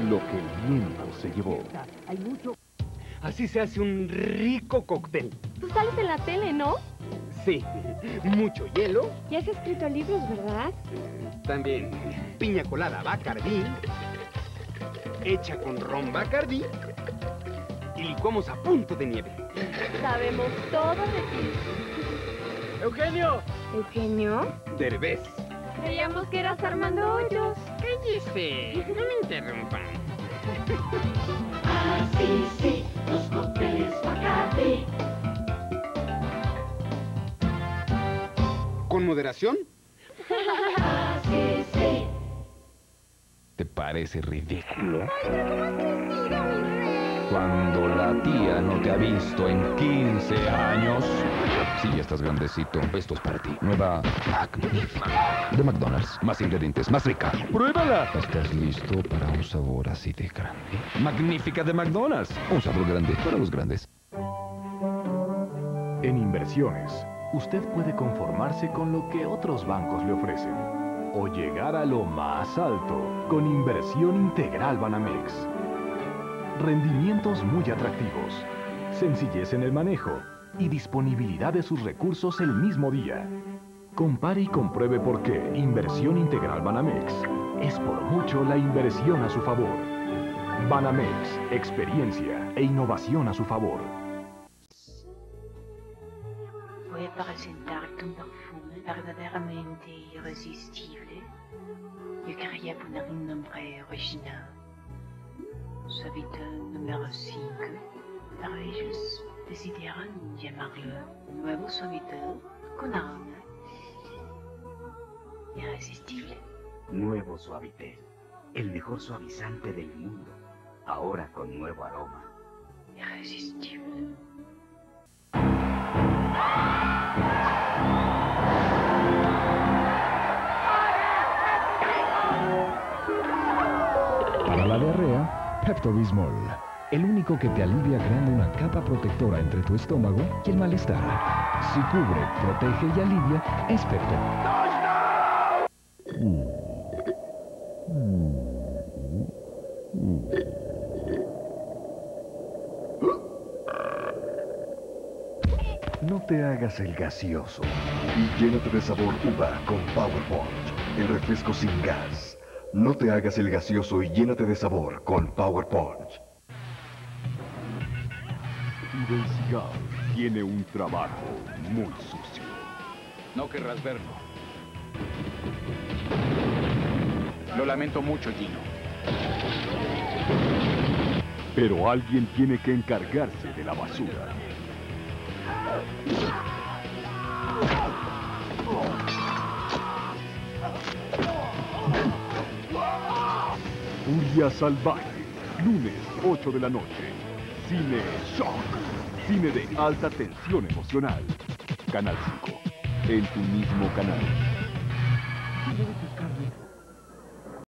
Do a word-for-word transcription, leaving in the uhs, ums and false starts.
lo que el viento se llevó. Hay mucho... Así se hace un rico cóctel. Tú sales en la tele, ¿no? Sí, mucho hielo. Ya has escrito libros, ¿verdad? También piña colada Bacardí, hecha con ron Bacardí, y licuamos a punto de nieve. Sabemos todo de ti. ¡Eugenio! ¿Eugenio? Derbez. Creíamos que eras Armando Hoyos. ¡Cállese! No me interrumpan. Así sí, los cócteles Bacardí. ¿Con moderación? Así sí. ¿Te parece ridículo? ¡Ay, pero cómo has crecido, mi rey! Cuando la tía no te ha visto en quince años. Sí, ya estás grandecito. Esto es para ti. Nueva Magnífica de McDonald's. Más ingredientes, más rica. ¡Pruébala! ¿Estás listo para un sabor así de grande? Magnífica de McDonald's. Un sabor grande para los grandes. En inversiones, usted puede conformarse con lo que otros bancos le ofrecen o llegar a lo más alto con Inversión Integral Banamex. Rendimientos muy atractivos, sencillez en el manejo y disponibilidad de sus recursos el mismo día. Compare y compruebe por qué Inversión Integral Banamex es por mucho la inversión a su favor. Banamex, experiencia e innovación a su favor. Voy a presentarte un perfume verdaderamente irresistible. Yo quería poner un nombre original. Suavitel número cinco, pero ellos decidieron llamarlo Nuevo Suavitel con aroma irresistible. Nuevo Suavitel, el mejor suavizante del mundo, ahora con nuevo aroma. Irresistible. Para la diarrea, Pepto-Bismol, el único que te alivia creando una capa protectora entre tu estómago y el malestar. Si cubre, protege y alivia, es Pepto. No te hagas el gaseoso y llénate de sabor uva con Power Punch, el refresco sin gas. No te hagas el gaseoso y llénate de sabor con Power Punch. Steven Seagal tiene un trabajo muy sucio. No querrás verlo. Lo lamento mucho, Gino. Pero alguien tiene que encargarse de la basura. Furia Salvaje, lunes, ocho de la noche. Cine Shock, cine de alta tensión emocional. Canal cinco, en tu mismo canal.